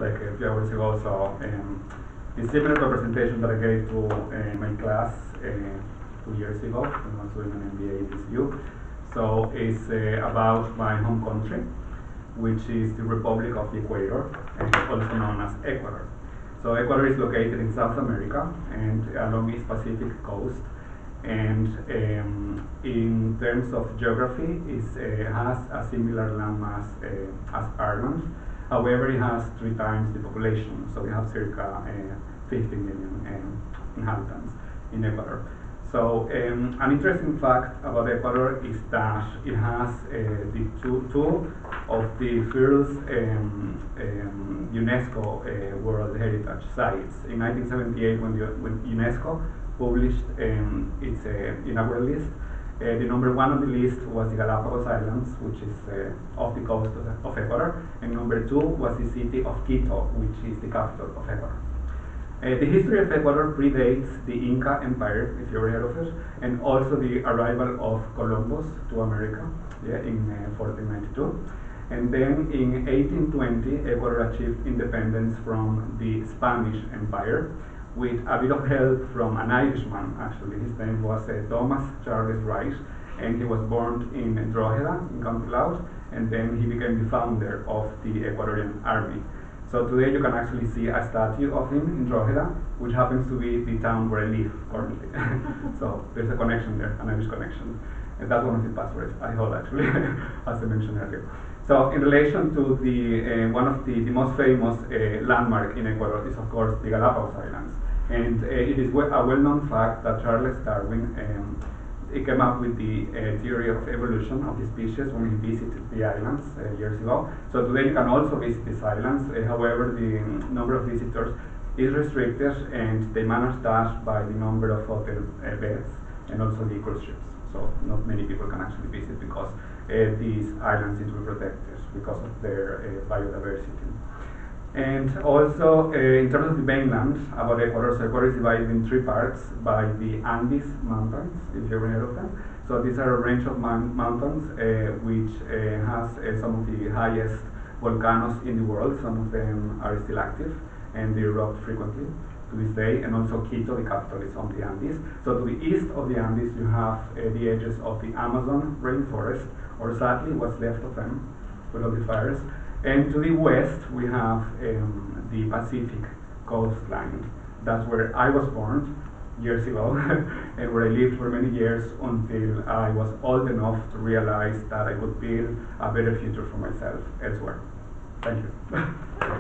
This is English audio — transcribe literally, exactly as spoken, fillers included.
like a few hours ago. So um, it's similar to a presentation that I gave to uh, my class uh, two years ago when I was doing an M B A in T C U. So it's uh, about my home country, which is the Republic of the Equator, and also known as Ecuador. So Ecuador is located in South America and along its Pacific coast. And um, in terms of geography, it uh, has a similar landmass uh, as Ireland. However, it has three times the population, so we have circa uh, fifty million um, inhabitants in Ecuador. So um, an interesting fact about Ecuador is that it has uh, the two, two of the first um, um, UNESCO uh, World Heritage Sites. In nineteen seventy-eight, when, the, when UNESCO published um, its uh, inaugural list, uh, the number one on the list was the Galapagos Islands, which is uh, off the coast of, of Ecuador, and number two was the city of Quito, which is the capital of Ecuador. Uh, the history of Ecuador predates the Inca Empire, if you've heard of it, and also the arrival of Columbus to America yeah, in uh, fourteen ninety-two. And then in eighteen twenty, Ecuador achieved independence from the Spanish Empire, with a bit of help from an Irishman, actually. His name was uh, Thomas Charles Wright, and he was born in Drogheda, in County Louth, and then he became the founder of the Ecuadorian Army. So today you can actually see a statue of him in Drogheda, which happens to be the town where I live currently. So there's a connection there, an Irish connection. And that's one of his passwords, I hold actually, as I mentioned earlier. So in relation to the, uh, one of the, the most famous uh, landmark in Ecuador is of course the Galapagos Islands. And uh, it is we a well-known fact that Charles Darwin um, he came up with the uh, theory of evolution of the species when he visited the islands uh, years ago. So today you can also visit these islands. Uh, however, the um, number of visitors is restricted, and they manage that by the number of hotel uh, beds and also the cruise ships. So not many people can actually visit because uh, these islands need to be protected because of their uh, biodiversity. And also, uh, in terms of the mainland about Ecuador, so Ecuador is divided in three parts by the Andes Mountains, if you've heard of them. So these are a range of mountains uh, which uh, has uh, some of the highest volcanoes in the world. Some of them are still active and they erupt frequently to this day. And also Quito, the capital, is on the Andes. So to the east of the Andes, you have uh, the edges of the Amazon rainforest, or sadly what's left of them with all the fires. And to the west, we have um, the Pacific coastline. That's where I was born years ago, and where I lived for many years until I was old enough to realize that I could build a better future for myself elsewhere. Thank you.